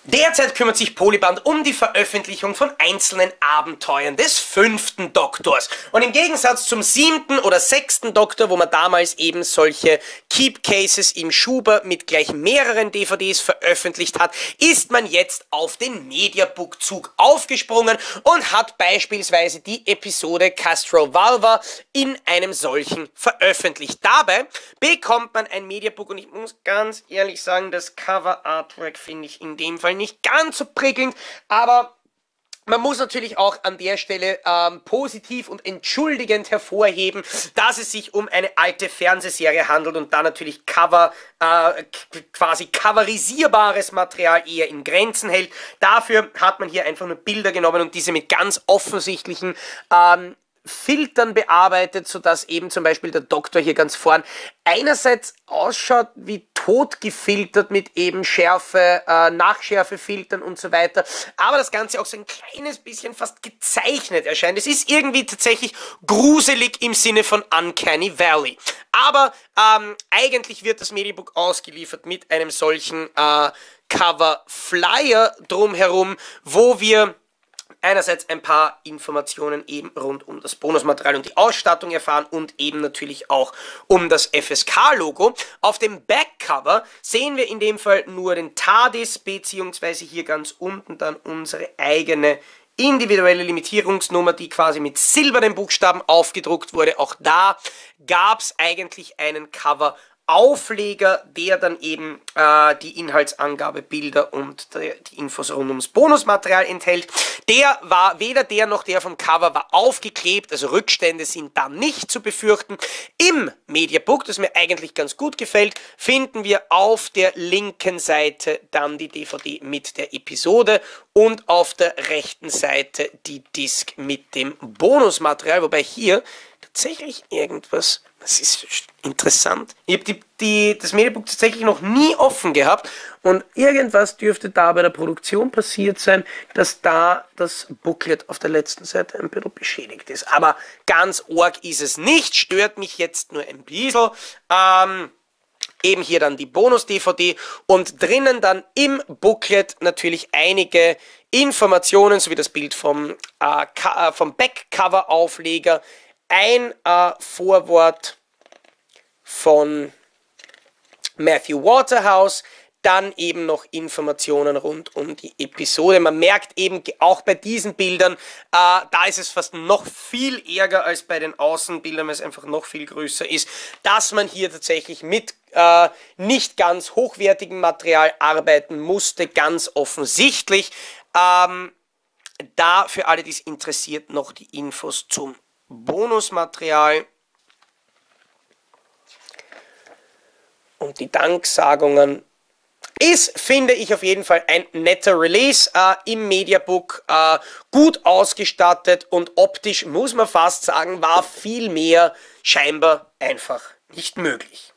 Derzeit kümmert sich Polyband um die Veröffentlichung von einzelnen Abenteuern des 5. Doktors. Und im Gegensatz zum 7. oder 6. Doktor, wo man damals eben solche Keep Cases im Schuber mit gleich mehreren DVDs veröffentlicht hat, ist man jetzt auf den Mediabook-Zug aufgesprungen und hat beispielsweise die Episode Castrovalva in einem solchen veröffentlicht. Dabei bekommt man ein Mediabook und ich muss ganz ehrlich sagen, das Cover-Artwork finde ich in dem Fall nicht ganz so prickelnd, aber man muss natürlich auch an der Stelle positiv und entschuldigend hervorheben, dass es sich um eine alte Fernsehserie handelt und da natürlich quasi coverisierbares Material eher in Grenzen hält. Dafür hat man hier einfach nur Bilder genommen und diese mit ganz offensichtlichen Filtern bearbeitet, sodass eben zum Beispiel der Doktor hier ganz vorn einerseits ausschaut wie tot gefiltert mit eben Schärfe, Nachschärfefiltern und so weiter, aber das Ganze auch so ein kleines bisschen fast gezeichnet erscheint. Es ist irgendwie tatsächlich gruselig im Sinne von Uncanny Valley. Aber eigentlich wird das Mediabook ausgeliefert mit einem solchen Cover-Flyer drumherum, wo wir einerseits ein paar Informationen eben rund um das Bonusmaterial und die Ausstattung erfahren und eben natürlich auch um das FSK-Logo. Auf dem Backcover sehen wir in dem Fall nur den TARDIS, beziehungsweise hier ganz unten dann unsere eigene individuelle Limitierungsnummer, die quasi mit silbernen Buchstaben aufgedruckt wurde. Auch da gab es eigentlich einen Cover-Aufleger, der dann eben die Inhaltsangabe, Bilder und die Infos rund ums Bonusmaterial enthält. Weder der noch der vom Cover war aufgeklebt, also Rückstände sind da nicht zu befürchten. Im Mediabook, das mir eigentlich ganz gut gefällt, finden wir auf der linken Seite dann die DVD mit der Episode und auf der rechten Seite die Disc mit dem Bonusmaterial, wobei hier tatsächlich irgendwas, das ist interessant. Ich habe das Mediabook tatsächlich noch nie offen gehabt und irgendwas dürfte da bei der Produktion passiert sein, dass da das Booklet auf der letzten Seite ein bisschen beschädigt ist. Aber ganz arg ist es nicht, stört mich jetzt nur ein bisschen. Eben hier dann die Bonus-DVD und drinnen dann im Booklet natürlich einige Informationen, sowie das Bild vom Backcover-Aufleger, ein Vorwort von Matthew Waterhouse, dann eben noch Informationen rund um die Episode. Man merkt eben auch bei diesen Bildern, da ist es fast noch viel ärger als bei den Außenbildern, weil es einfach noch viel größer ist, dass man hier tatsächlich mit nicht ganz hochwertigem Material arbeiten musste, ganz offensichtlich. Da für alle, die es interessiert, noch die Infos zum Bonusmaterial und die Danksagungen. Ist, finde ich, auf jeden Fall ein netter Release im Mediabook, gut ausgestattet und optisch, muss man fast sagen, war viel mehr scheinbar einfach nicht möglich.